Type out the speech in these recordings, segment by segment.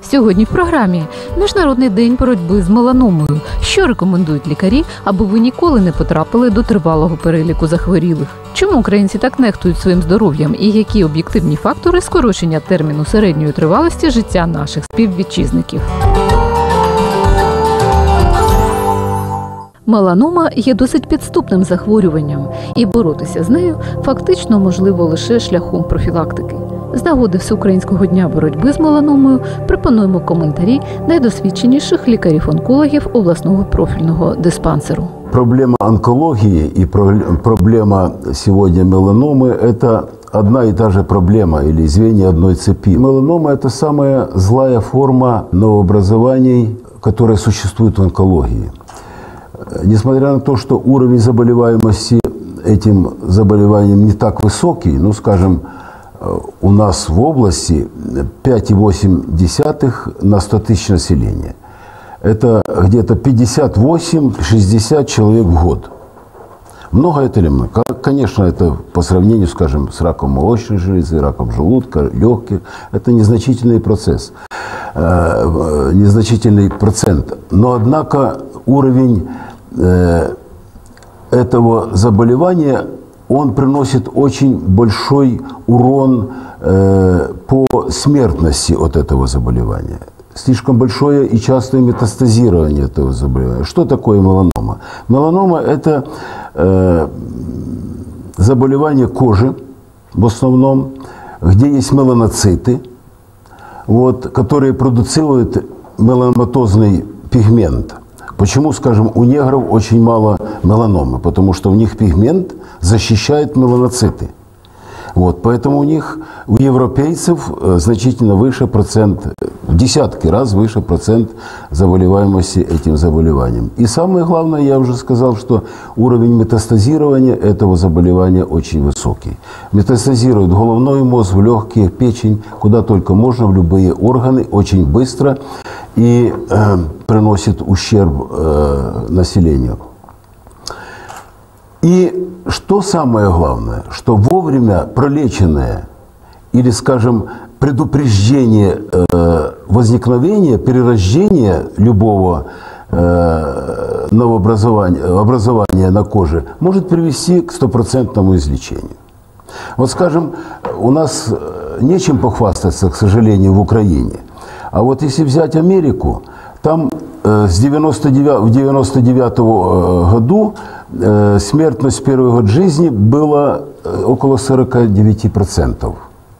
Сьогодні в програмі Міжнародний день боротьби з меланомою. Що рекомендують лікарі, аби ви ніколи не потрапили до тривалого переліку захворілих? Чому українці так нехтують своїм здоров'ям і які об'єктивні фактори скорочення терміну середньої тривалості життя наших співвітчизників? Меланома є досить підступним захворюванням, і боротися з нею фактично можливо лише шляхом профілактики. З нагоди Всеукраїнського дня боротьби з меланомою пропонуємо коментарі найдосвідченіших лікарів-онкологів обласного профільного диспансеру. Проблема онкологии и проблема сегодня меланомы – это одна и та же проблема или звенья одной цепи. Меланома – это самая злая форма новообразований, которая существует в онкологии. Несмотря на то, что уровень заболеваемости этим заболеванием не так высокий, ну, скажем, у нас в области 5,8 на 100 тысяч населения. Это где-то 58-60 человек в год. Много это или много? Конечно, это по сравнению, скажем, с раком молочной железы, раком желудка, легких. Это незначительный процесс, незначительный процент. Но, однако, уровень этого заболевания, он приносит очень большой урон по смертности от этого заболевания. Слишком большое и частое метастазирование этого заболевания. Что такое меланома? Меланома – это заболевание кожи, в основном, где есть меланоциты, которые продуцируют меланоматозный пигмент. Почему, скажем, у негров очень мало меланомы? Потому что у них пигмент защищает меланоциты. Поэтому у них, у европейцев, значительно выше процент, в десятки раз выше процент заболеваемости этим заболеванием. И самое главное, я уже сказал, что уровень метастазирования этого заболевания очень высокий. Метастазирует головной мозг, в легкие, печень, куда только можно, в любые органы, очень быстро и приносит ущерб населению. И что самое главное, что вовремя пролеченное или, скажем, предупреждение возникновения, перерождения любого образования на коже может привести к стопроцентному излечению. Скажем, у нас нечем похвастаться, к сожалению, в Украине. А если взять Америку, там в 99 году смертность в первый год жизни была около 49%.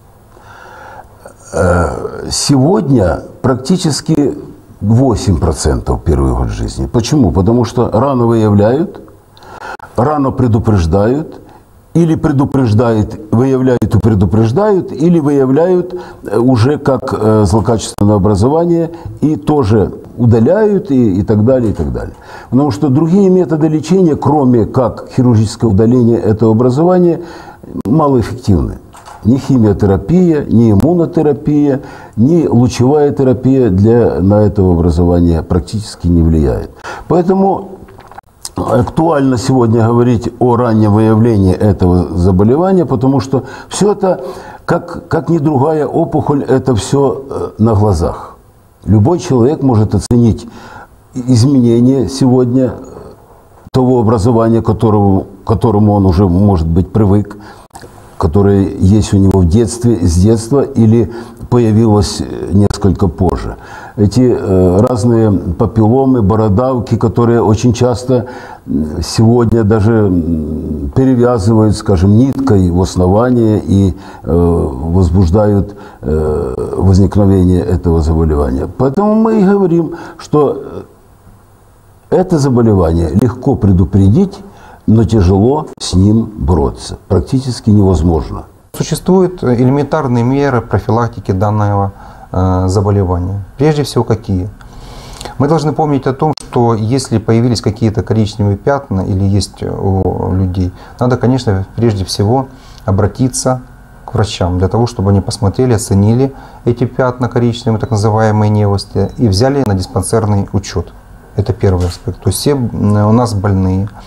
Сегодня практически 8% первый год жизни. Почему? Потому что рано выявляют, рано предупреждают, или выявляют и предупреждают, или выявляют уже как злокачественное образование и тоже удаляют и так далее, и так далее. Потому что другие методы лечения, кроме как хирургического удаления этого образования, малоэффективны. Ни химиотерапия, ни иммунотерапия, ни лучевая терапия на это образование практически не влияет. Поэтому актуально сегодня говорить о раннем выявлении этого заболевания, потому что все это, как ни другая опухоль, это все на глазах. Любой человек может оценить изменения сегодня того образования, к которому он уже, может быть, привык, которое есть у него с детства или появилось несколько позже. Эти разные папилломы, бородавки, которые очень часто сегодня даже перевязывают, скажем, ниткой в основание и возбуждают возникновение этого заболевания. Поэтому мы и говорим, что это заболевание легко предупредить, но тяжело с ним бороться. Практически невозможно. Существуют элементарные меры профилактики данного заболевания. Прежде всего, какие? Мы должны помнить о том, что если появились какие-то коричневые пятна или есть у людей, надо, конечно, прежде всего обратиться к врачам для того, чтобы они посмотрели, оценили эти пятна коричневые, так называемые невости, и взяли на диспансерный учет. Это первый аспект. То есть все у нас больные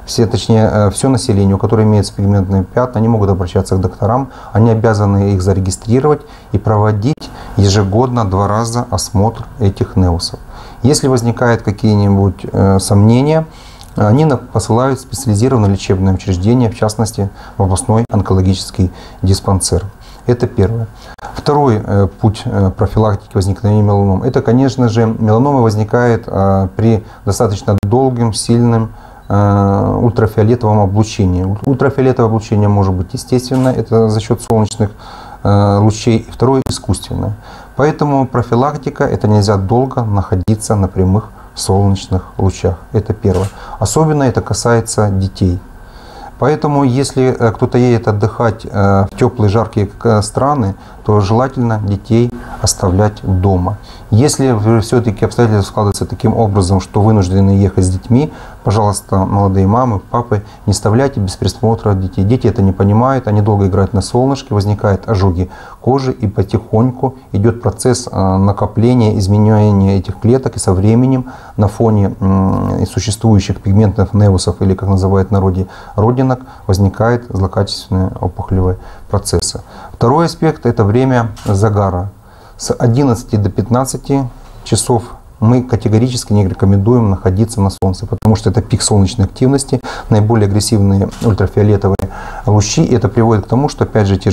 все население, у которого имеются пигментные пятна, они могут обращаться к докторам, они обязаны их зарегистрировать и проводить ежегодно 2 раза осмотр этих неусов. Если возникают какие-нибудь сомнения, они посылают в специализированное лечебное учреждение, в частности, в областной онкологический диспансер. Это первое. Второй путь профилактики возникновения меланом – это, конечно же, меланома возникает при достаточно долгом, сильном ультрафиолетовом облучении. Ультрафиолетовое облучение может быть естественное, это за счет солнечных лучей, и второе – искусственное. Поэтому профилактика – это нельзя долго находиться на прямых солнечных лучах. Это первое. Особенно это касается детей. Поэтому, если кто-то едет отдыхать в теплые, жаркие страны, то желательно детей оставлять дома. Если все-таки обстоятельства складываются таким образом, что вынуждены ехать с детьми, пожалуйста, молодые мамы, папы, не оставляйте без присмотра детей. Дети это не понимают, они долго играют на солнышке, возникают ожоги кожи, и потихоньку идет процесс накопления, изменения этих клеток, и со временем на фоне существующих пигментных невусов, или, как называют в народе, родинок, возникают злокачественные опухолевые процессы. Второй аспект – это время загара. С 11 до 15 часов мы категорически не рекомендуем находиться на солнце, потому что это пик солнечной активности, наиболее агрессивные ультрафиолетовые лучи. И это приводит к тому, что, опять же,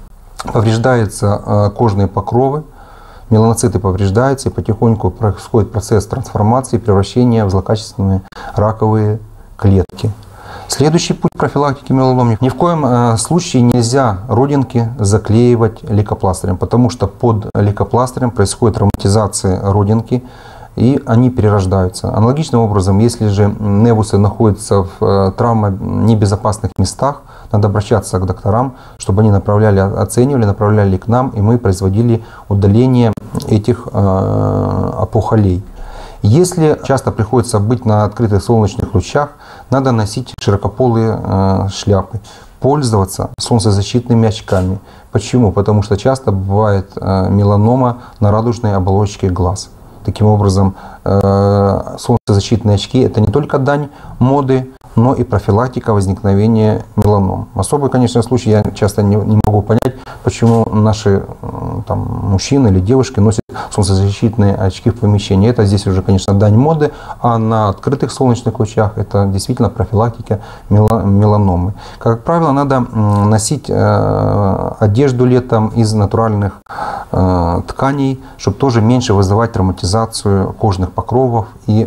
повреждаются кожные покровы, меланоциты повреждаются, и потихоньку происходит процесс трансформации, превращения в злокачественные раковые клетки. Следующий путь профилактики меланомы. Ни в коем случае нельзя родинки заклеивать лейкопластырем, потому что под лейкопластырем происходит травматизация родинки, и они перерождаются. Аналогичным образом, если же невусы находятся в небезопасных местах, надо обращаться к докторам, чтобы они оценивали, направляли к нам, и мы производили удаление этих опухолей. Если часто приходится быть на открытых солнечных лучах, надо носить широкополые шляпы, пользоваться солнцезащитными очками. Почему? Потому что часто бывает меланома на радужной оболочке глаз. Таким образом, солнцезащитные очки – это не только дань моды, но и профилактика возникновения меланом. Особый, конечно, случай я часто не могу понять, почему наши мужчины или девушки носят солнцезащитные очки в помещении. Это здесь уже, конечно, дань моды, а на открытых солнечных лучах это действительно профилактика меланомы. Как правило, надо носить одежду летом из натуральных тканей, чтобы тоже меньше вызывать травматизацию кожных покровов и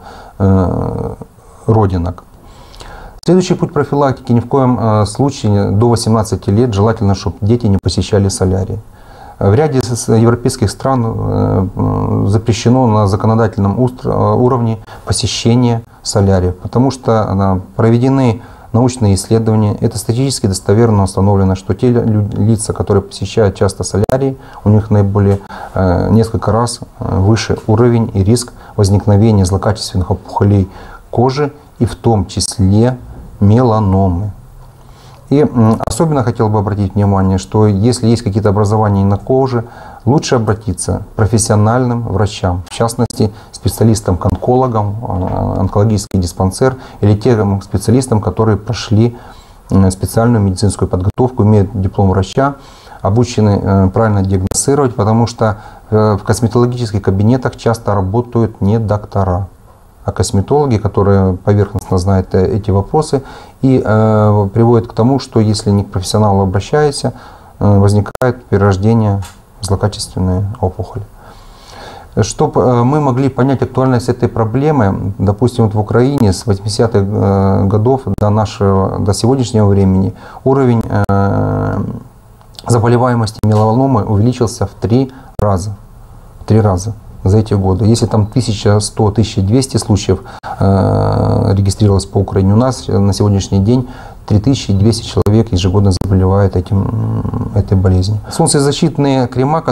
родинок. Следующий путь профилактики: ни в коем случае до 18 лет желательно, чтобы дети не посещали солярий. В ряде европейских стран запрещено на законодательном уровне посещение солярия, потому что проведены научные исследования. Это статистически достоверно установлено, что те лица, которые посещают часто солярий, у них наиболее несколько раз выше уровень и риск возникновения злокачественных опухолей кожи, и в том числе меланомы. И особенно хотел бы обратить внимание, что если есть какие-то образования на коже, лучше обратиться к профессиональным врачам, в частности, специалистам-онкологам, онкологический диспансер, или тем специалистам, которые прошли специальную медицинскую подготовку, имеют диплом врача, обучены правильно диагностировать, потому что в косметологических кабинетах часто работают не доктора, а косметологи, которые поверхностно знают эти вопросы, и приводят к тому, что если не к профессионалу обращаешься, возникает перерождение в злокачественные опухоли. Чтобы мы могли понять актуальность этой проблемы, допустим, в Украине с 80-х годов до сегодняшнего времени уровень заболеваемости меланомы увеличился в 3 раза. За эти годы. Если там 1100-1200 случаев регистрировалось по Украине, у нас на сегодняшний день 3200 человек ежегодно заболевает этой болезнью. Солнцезащитные крема,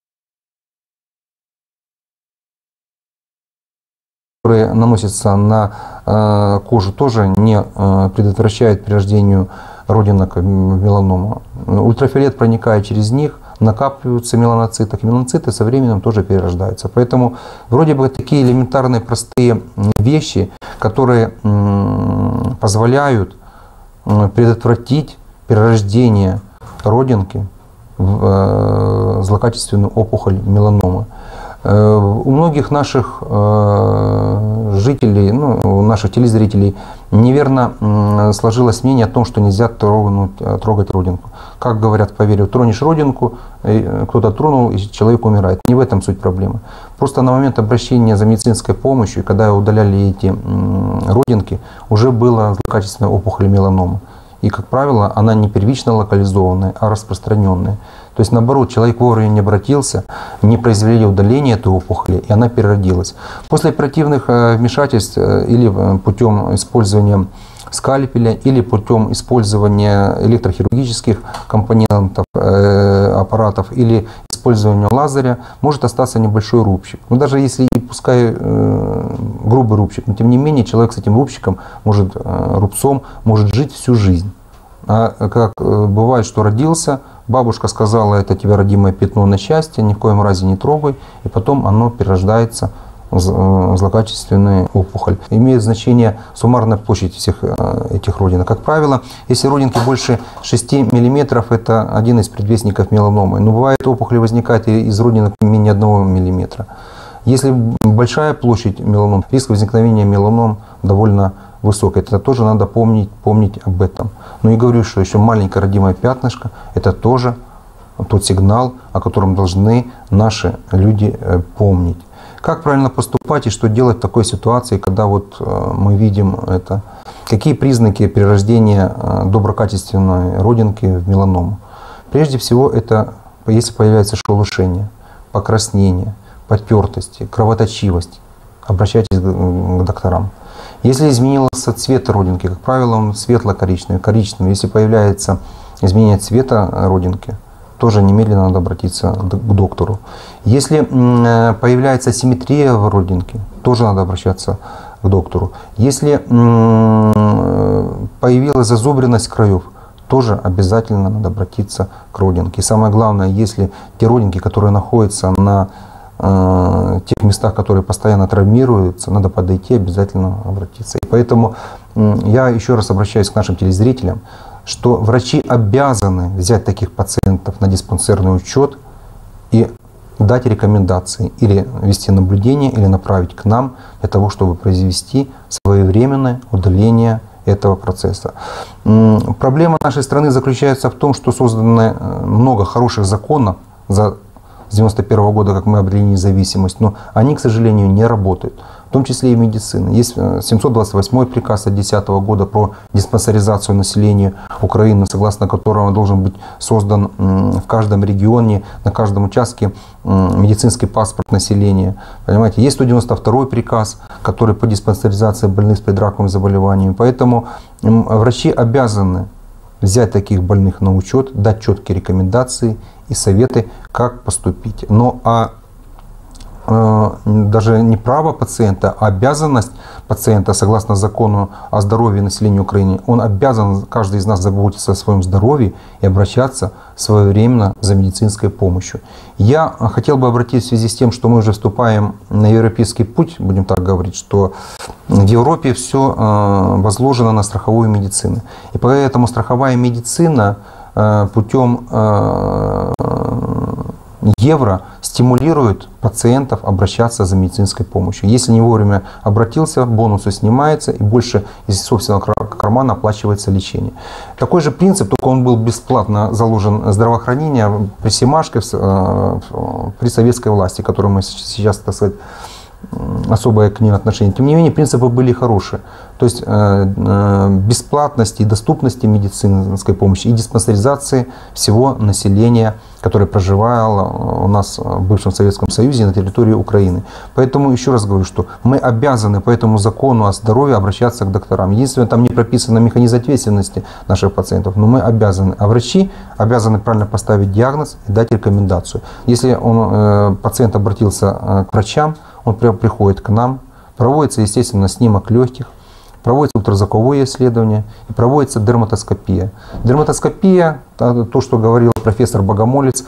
которые наносятся на кожу, тоже не предотвращают перерождению родинок меланому. Ультрафиолет проникает через них, накапливаются меланоциты, и меланоциты со временем тоже перерождаются. Поэтому вроде бы такие элементарные простые вещи, которые позволяют предотвратить перерождение родинки в злокачественную опухоль меланомы. У многих наших жителей, у наших телезрителей неверно сложилось мнение о том, что нельзя трогать родинку. Как говорят, поверь, тронешь родинку, кто-то тронул, и человек умирает. Не в этом суть проблемы. Просто на момент обращения за медицинской помощью, когда удаляли эти родинки, уже была злокачественная опухоль меланомы. И, как правило, она не первично локализованная, а распространенная. То есть, наоборот, человек вовремя не обратился, не произвели удаление этой опухоли, и она переродилась. После оперативных вмешательств или путем использования скальпеля, или путем использования электрохирургических компонентов, аппаратов, или использования лазеря, может остаться небольшой рубчик. Но даже если, пускай грубый рубчик, но тем не менее человек с этим рубчиком, рубцом, может жить всю жизнь. А как бывает, что родился, бабушка сказала, это тебе родимое пятно на счастье, ни в коем разе не трогай, и потом оно перерождается в злокачественную опухоль. Имеет значение суммарная площадь всех этих родинок. Как правило, если родинки больше 6 мм, это один из предвестников меланомы. Но бывает, опухоль возникает из родинок менее 1 мм. Если большая площадь меланом, риск возникновения меланом довольно высокий. Это тоже надо помнить об этом. Но и говорю, что еще маленькое родимое пятнышко, это тоже тот сигнал, о котором должны наши люди помнить. Как правильно поступать и что делать в такой ситуации, когда мы видим это? Какие признаки перерождения доброкачественной родинки в меланому? Прежде всего, это если появляется шелушение, покраснение, потертости, кровоточивость, обращайтесь к докторам. Если изменился цвет родинки, как правило, он светло-коричневый, коричневый. Если появляется изменение цвета родинки, тоже немедленно надо обратиться к доктору. Если появляется асимметрия в родинке, тоже надо обращаться к доктору. Если появилась зазубренность краев, тоже обязательно надо обратиться к родинке. И самое главное, если те родинки, которые находятся на тех местах, которые постоянно травмируются, надо подойти, обязательно обратиться. И поэтому я еще раз обращаюсь к нашим телезрителям, что врачи обязаны взять таких пациентов на диспансерный учет и дать рекомендации, или вести наблюдение, или направить к нам для того, чтобы произвести своевременное удаление этого процесса. Проблема нашей страны заключается в том, что создано много хороших законов с 1991 года, как мы обрели независимость, но они, к сожалению, не работают, в том числе и медицина. Есть 728 приказ от 2010 года про диспансеризацию населения Украины, согласно которому должен быть создан в каждом регионе, на каждом участке медицинский паспорт населения. Понимаете? Есть 192 приказ, который по диспансеризации больных с предраковыми заболеваниями. Поэтому врачи обязаны взять таких больных на учет, дать четкие рекомендации и советы, как поступить. Но даже не право пациента, а обязанность пациента, согласно закону о здоровье населения Украины, он обязан, каждый из нас, заботиться о своем здоровье и обращаться своевременно за медицинской помощью. Я хотел бы обратить в связи с тем, что мы уже вступаем на европейский путь, будем так говорить, что в Европе все возложено на страховую медицину. И поэтому страховая медицина путем евро стимулирует пациентов обращаться за медицинской помощью. Если не вовремя обратился, бонусы снимаются и больше из собственного кармана оплачивается лечение. Такой же принцип, только он был бесплатно заложен здравоохранение при Семашке, при советской власти, которую мы сейчас, так сказать, особое к ним отношение. Тем не менее, принципы были хорошие. То есть бесплатности и доступности медицинской помощи и диспансеризации всего населения, которое проживало у нас в бывшем Советском Союзе на территории Украины. Поэтому еще раз говорю, что мы обязаны по этому закону о здоровье обращаться к докторам. Единственное, там не прописан механизм ответственности наших пациентов, но мы обязаны. А врачи обязаны правильно поставить диагноз и дать рекомендацию. Если пациент обратился к врачам, он приходит к нам, проводится, естественно, снимок легких. проводится ультразвуковое исследование и проводится дерматоскопия. Дерматоскопия, то, что говорил профессор Богомолец,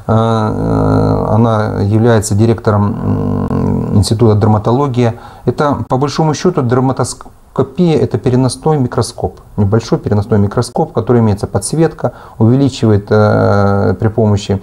она является директором Института дерматологии. Это, по большому счету, дерматоскопия – это переносной микроскоп, небольшой переносной микроскоп, в который имеется подсветка, увеличивает при помощи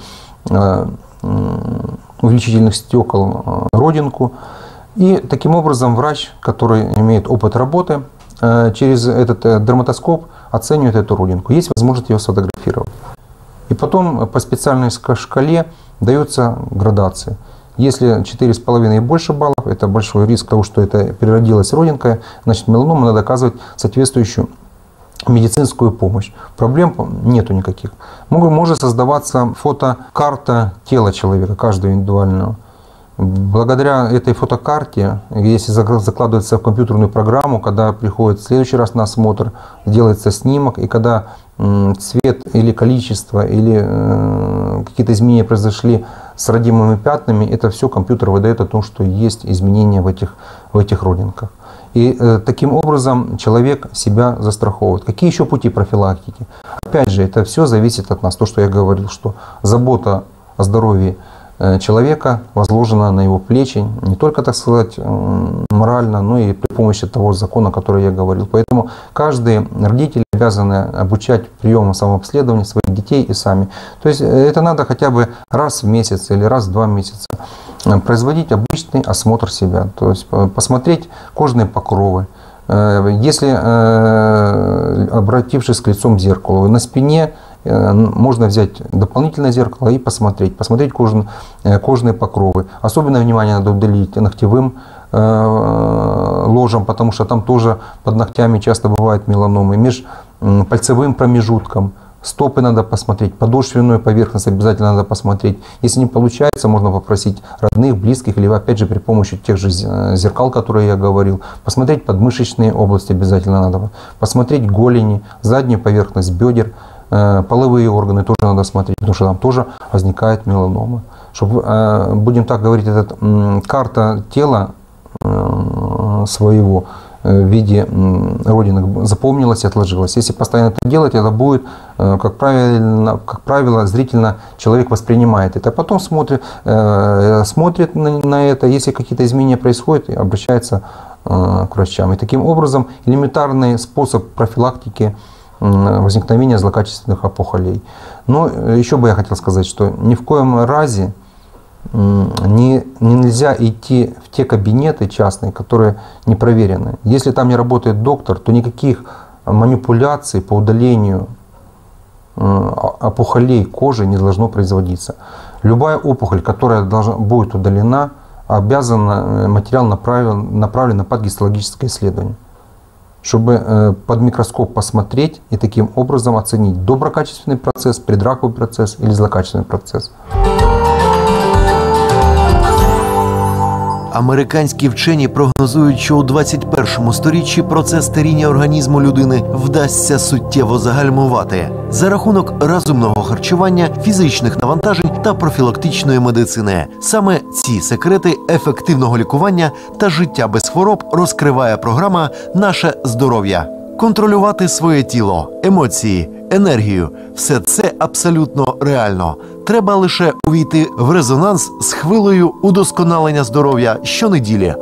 увеличительных стекол родинку. И таким образом врач, который имеет опыт работы, через этот дерматоскоп оценивает эту родинку. Есть возможность ее сфотографировать. И потом по специальной шкале дается градация. Если 4,5 и больше баллов, это большой риск того, что это переродилась родинка, значит меланома, надо оказывать соответствующую медицинскую помощь. Проблем нету никаких. Может создаваться фотокарта тела человека, каждого индивидуального. Благодаря этой фотокарте, если закладывается в компьютерную программу, когда приходит в следующий раз на осмотр, делается снимок, и когда цвет или количество, или какие-то изменения произошли с родимыми пятнами, это все компьютер выдает о том, что есть изменения в этих родинках. И таким образом человек себя застраховывает. Какие еще пути профилактики? Опять же, это все зависит от нас. То, что я говорил, что забота о здоровье человека возложена на его плечи, не только, так сказать, морально, но и при помощи того закона, о котором я говорил. Поэтому каждый родитель обязан обучать приемам самообследования своих детей и сами. То есть это надо хотя бы раз в месяц или раз в 2 месяца производить обычный осмотр себя, то есть посмотреть кожные покровы. Если, обратившись к лицом к зеркалу, на спине можно взять дополнительное зеркало и посмотреть кожные покровы. Особенное внимание надо уделить ногтевым ложам, потому что там тоже под ногтями часто бывают меланомы, межпальцевым промежутком. Стопы надо посмотреть, подошвенную поверхность обязательно надо посмотреть. Если не получается, можно попросить родных, близких, или опять же при помощи тех же зеркал, которые я говорил, посмотреть подмышечные области обязательно надо, посмотреть голени, заднюю поверхность бедер, половые органы тоже надо смотреть, потому что там тоже возникает меланома. Чтобы, будем так говорить, карта тела своего в виде родинок запомнилась и отложилась. Если постоянно это делать, это будет, как правило, зрительно человек воспринимает это. А потом смотрит на это, если какие-то изменения происходят, обращается к врачам. И таким образом элементарный способ профилактики возникновения злокачественных опухолей. Но еще бы я хотел сказать, что ни в коем разе нельзя идти в те кабинеты частные, которые не проверены. Если там не работает доктор, то никаких манипуляций по удалению опухолей кожи не должно производиться. Любая опухоль, которая будет удалена, обязана материал направлен под гистологическое исследование, чтобы под микроскоп посмотреть и таким образом оценить доброкачественный процесс, предраковый процесс или злокачественный процесс. Американські вчені прогнозують, що у 21 сторіччі процес старіння організму людини вдасться суттєво загальмувати за рахунок розумного харчування, фізичних навантажень та профілактичної медицини. Саме ці секрети ефективного лікування та життя без хвороб розкриває програма «Наше здоров'я». Контролювати своє тіло, емоції, енергію – все це абсолютно реально. Треба лише увійти в резонанс з хвилею удосконалення здоров'я щонеділі.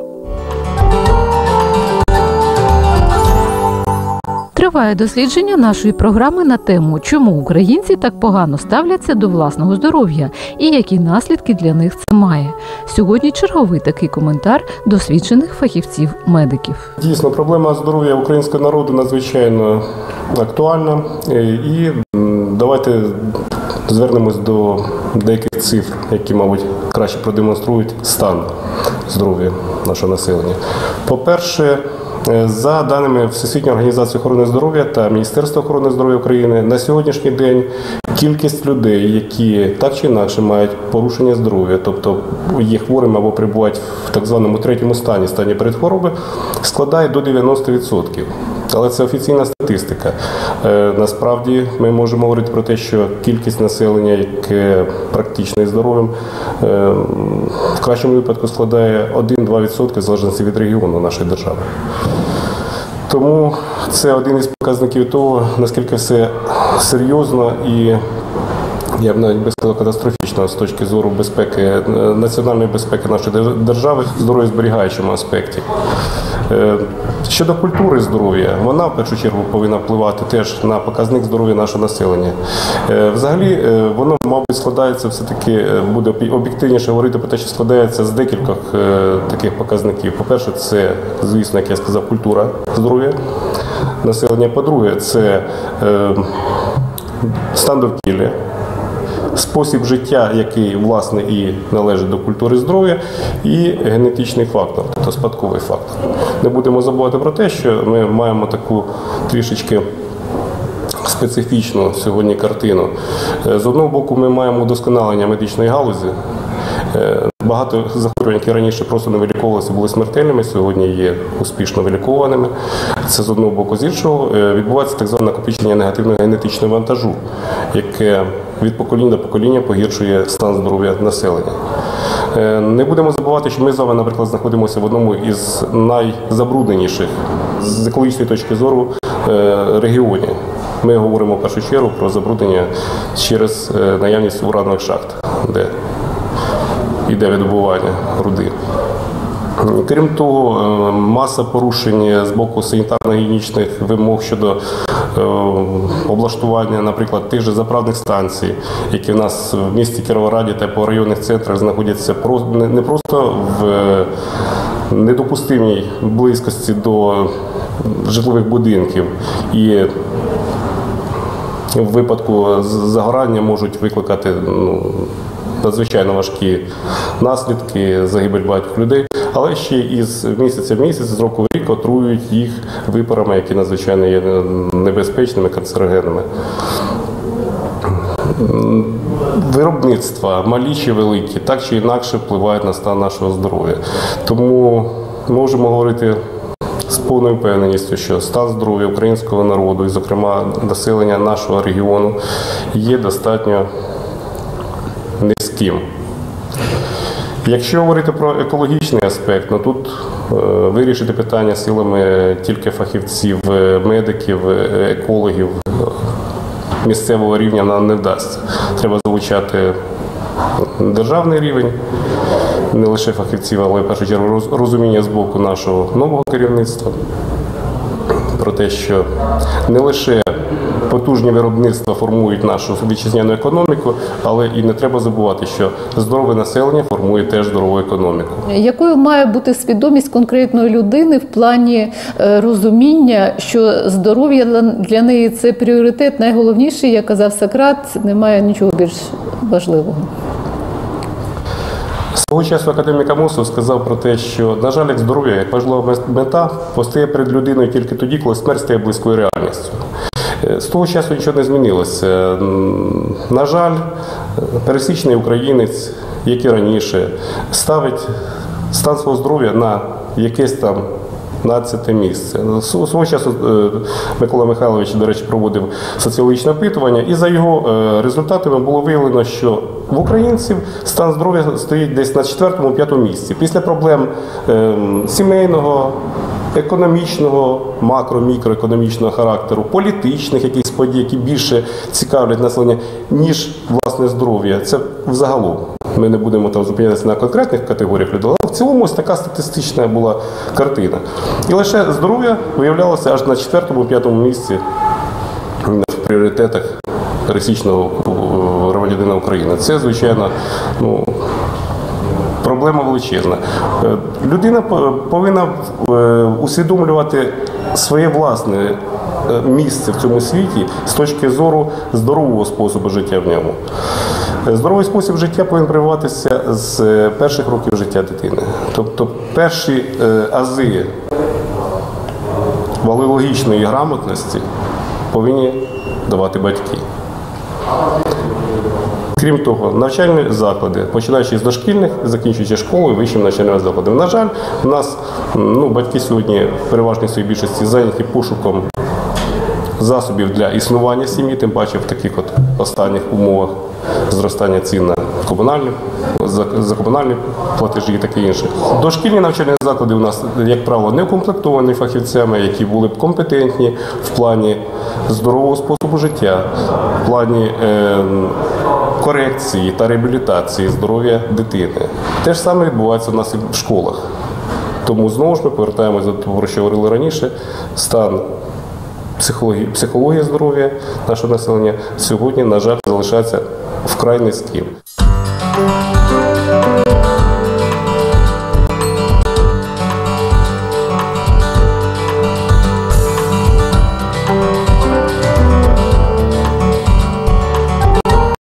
Триває дослідження нашої програми на тему, чому українці так погано ставляться до власного здоров'я і які наслідки для них це має. Сьогодні черговий такий коментар досвідчених фахівців-медиків. Дійсно, проблема здоров'я українського народу надзвичайно актуальна. І давайте звернемось до деяких цифр, які, мабуть, краще продемонструють стан здоров'я нашого населення. По-перше, за даними Всесвітньої організації охорони здоров'я та Міністерства охорони здоров'я України, на сьогоднішній день кількість людей, які так чи інакше мають порушення здоров'я, тобто є хворими або перебувають в так званому третьому стані, стані передхвороби, складає до 90%. Але це офіційна статистика. Насправді ми можемо говорити про те, що кількість населення, яке практично здоровим, в кращому випадку складає 1-2% в залежності від регіону нашої держави. Тому це один із показників того, наскільки все серйозно і, я б навіть би сказав, катастрофічно з точки зору безпеки, національної безпеки нашої держави, здоров'язберігаючому аспекті. Щодо культури здоров'я, вона в першу чергу повинна впливати теж на показник здоров'я нашого населення. Взагалі, воно, мабуть, складається все-таки, буде об'єктивніше говорити про те, що складається з декількох таких показників. По-перше, це, звісно, як я сказав, культура здоров'я населення. По-друге, це стан довкілля, спосіб життя, який, власне, і належить до культури здоров'я, і генетичний фактор, тобто спадковий фактор. Не будемо забувати про те, що ми маємо таку трішечки специфічну сьогодні картину. З одного боку, ми маємо удосконалення медичної галузі. Багато захворювань, які раніше просто не виліковувалися, були смертельними, сьогодні є успішно вилікованими. Це з одного боку. З іншого відбувається так зване накопичення негативного генетичного вантажу, яке від покоління до покоління погіршує стан здоров'я населення. Не будемо забувати, що ми з вами, наприклад, знаходимося в одному із найзабрудненіших з екологічної точки зору регіонів. Ми говоримо в першу чергу про забруднення через наявність уранових шахт, де йде видобування руди. Крім того, маса порушень з боку санітарно-гігієнічних вимог щодо облаштування, наприклад, тих же заправних станцій, які в нас в місті Кіровограді та по районних центрах знаходяться не просто в недопустимій близькості до житлових будинків і в випадку загорання можуть викликати надзвичайно важкі наслідки, загибель багатьох людей, але ще із місяця в місяць, з року в рік отруюють їх випарами, які надзвичайно є небезпечними, канцерогенними. Виробництва, малі чи великі, так чи інакше впливають на стан нашого здоров'я. Тому можемо говорити з повною впевненістю, що стан здоров'я українського народу, і, зокрема, населення нашого регіону, є достатньо низьким. Якщо говорити про екологічний аспект, тут вирішити питання силами тільки фахівців, медиків, екологів місцевого рівня нам не вдасться. Треба залучати державний рівень, не лише фахівців, але в першу чергу розуміння з боку нашого нового керівництва про те, що не лише потужні виробництва формують нашу вітчизняну економіку, але і не треба забувати, що здорове населення формує теж здорову економіку. Якою має бути свідомість конкретної людини в плані розуміння, що здоров'я для неї – це пріоритет найголовніший, як казав Сократ, немає нічого більш важливого? Свого часу академік Амосов сказав про те, що, на жаль, як здоров'я, як важлива мета, постає перед людиною тільки тоді, коли смерть стає близькою реальністю. З того часу нічого не змінилося. На жаль, пересічний українець, як і раніше, ставить стан свого здоров'я на якесь там 15-те місце. Свого часу Микола Михайлович, до речі, проводив соціологічне опитування, і за його результатами було виявлено, що в українців стан здоров'я стоїть десь на 4-5 місці. Після проблем сімейного, економічного, макро-мікроекономічного характеру, політичних якихось подій, які більше цікавлять населення, ніж власне здоров'я. Це взагалом. Ми не будемо там зупинятися на конкретних категоріях людей, але в цілому ось така статистична була картина. І лише здоров'я виявлялося аж на 4-5 місці в пріоритетах пересічного громадянина України. Це, звичайно, проблема величезна. Людина повинна усвідомлювати своє власне місце в цьому світі з точки зору здорового способу життя в ньому. Здоровий спосіб життя повинен прививатися з перших років життя дитини. Тобто перші ази валеологічної грамотності повинні давати батьки. Крім того, навчальні заклади, починаючи з дошкільних, закінчуючи школою, вищими навчальними закладами. На жаль, у нас батьки сьогодні в переважній своїй більшості зайняті пошуком засобів для існування сім'ї, тим паче в таких останніх умовах зростання цін на за комунальні платежі і таке інше. Дошкільні навчальні заклади у нас, як правило, не укомплектовані фахівцями, які були б компетентні в плані здорового способу життя, в плані корекції та реабілітації здоров'я дитини. Те ж саме відбувається у нас і в школах. Тому знову ж ми повертаємося до того, про що говорили раніше, стан психології здоров'я нашого населення сьогодні, на жаль, залишається вкрай низьким.